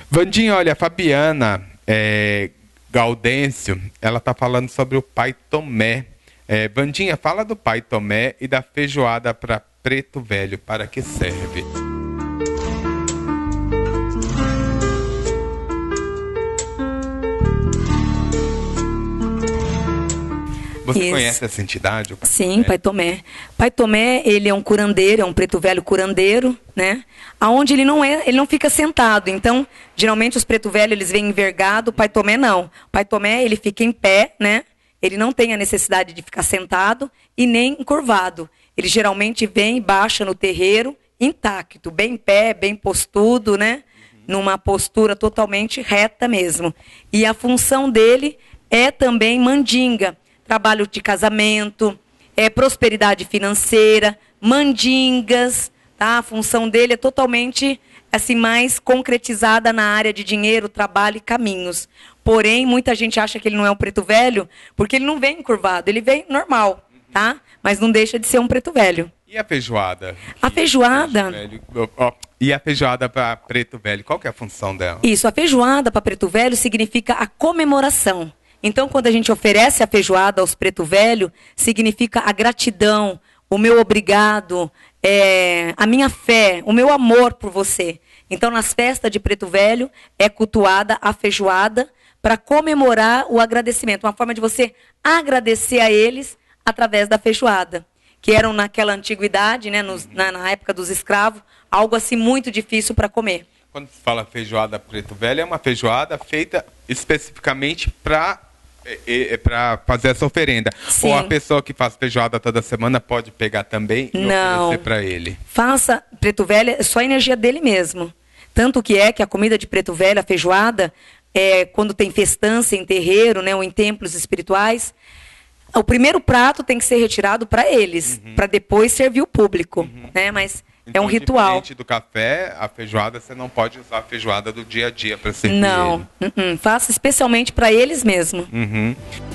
Vandinha, olha, a Fabiana Gaudêncio, ela tá falando sobre o Pai Tomé. Vandinha, fala do Pai Tomé e da feijoada para preto velho, para que serve? Você conhece essa entidade? Sim, Pai Tomé. Pai Tomé, ele é um curandeiro, é um preto velho curandeiro, né? Aonde ele não fica sentado. Então, geralmente os preto velhos, eles vêm envergado, o Pai Tomé não. O Pai Tomé, ele fica em pé, né? Ele não tem a necessidade de ficar sentado e nem encurvado. Ele geralmente vem e baixa no terreiro intacto, bem em pé, bem postudo, né? Numa postura totalmente reta mesmo. E a função dele é também mandinga. Trabalho de casamento, prosperidade financeira, mandingas, tá? A função dele é totalmente assim, mais concretizada na área de dinheiro, trabalho e caminhos. Porém, muita gente acha que ele não é um preto velho, porque ele não vem encurvado, ele vem normal, tá? Mas não deixa de ser um preto velho. E a feijoada? A feijoada... E a feijoada para preto velho, qual que é a função dela? Isso, a feijoada para preto velho significa a comemoração. Então, quando a gente oferece a feijoada aos preto velho, significa a gratidão, o meu obrigado, a minha fé, o meu amor por você. Então, nas festas de preto velho, é cultuada a feijoada para comemorar o agradecimento. Uma forma de você agradecer a eles através da feijoada. Que eram, naquela antiguidade, né, na época dos escravos, algo assim muito difícil para comer. Quando se fala feijoada preto velho, é uma feijoada feita especificamente para fazer essa oferenda. Sim. Ou a pessoa que faz feijoada toda semana pode pegar também e oferecer para ele? Faça preto velho, é só a energia dele mesmo. Tanto que a comida de preto velho, a feijoada, quando tem festança em terreiro, né, ou em templos espirituais, o primeiro prato tem que ser retirado para eles, para depois servir o público, né? Mas então, é um ritual. Diferente do café, a feijoada, você não pode usar a feijoada do dia a dia para servir. Não, faça especialmente para eles mesmo.